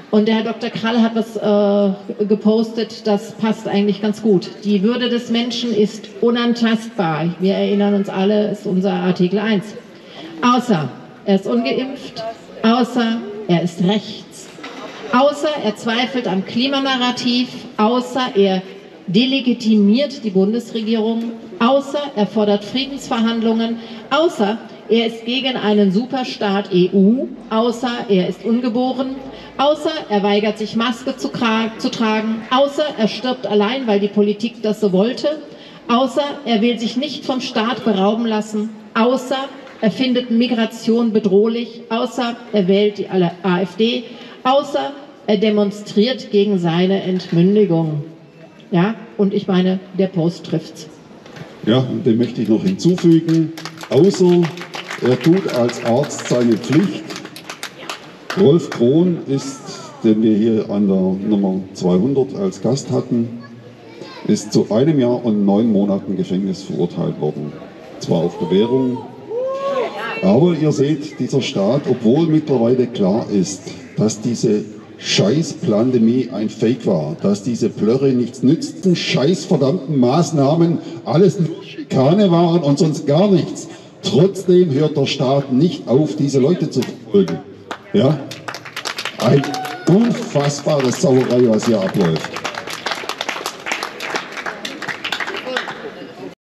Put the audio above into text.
Und der Herr Dr. Krall hat was gepostet, das passt eigentlich ganz gut. Die Würde des Menschen ist unantastbar. Wir erinnern uns alle, ist unser Artikel 1. Außer er ist ungeimpft, außer er ist rechts, außer er zweifelt am Klimanarrativ, außer er delegitimiert die Bundesregierung, außer er fordert Friedensverhandlungen, außer er ist gegen einen Superstaat EU, außer er ist ungeboren, außer er weigert sich Maske zu tragen, außer er stirbt allein, weil die Politik das so wollte, außer er will sich nicht vom Staat berauben lassen, außer er findet Migration bedrohlich, außer er wählt die AfD, außer er demonstriert gegen seine Entmündigung. Ja, und ich meine, der Post trifft's. Ja, und den möchte ich noch hinzufügen, außer er tut als Arzt seine Pflicht. Rolf Krohn ist, den wir hier an der Nummer 200 als Gast hatten, ist zu 1 Jahr und 9 Monaten Gefängnis verurteilt worden. Zwar auf Bewährung, aber ihr seht, dieser Staat, obwohl mittlerweile klar ist, dass diese Scheiß-Pandemie ein Fake war, dass diese Plörre nichts nützten, scheißverdammten Maßnahmen alles nur Schikane waren und sonst gar nichts. Trotzdem hört der Staat nicht auf, diese Leute zu verfolgen. Ja? Ein unfassbares Sauerei, was hier abläuft.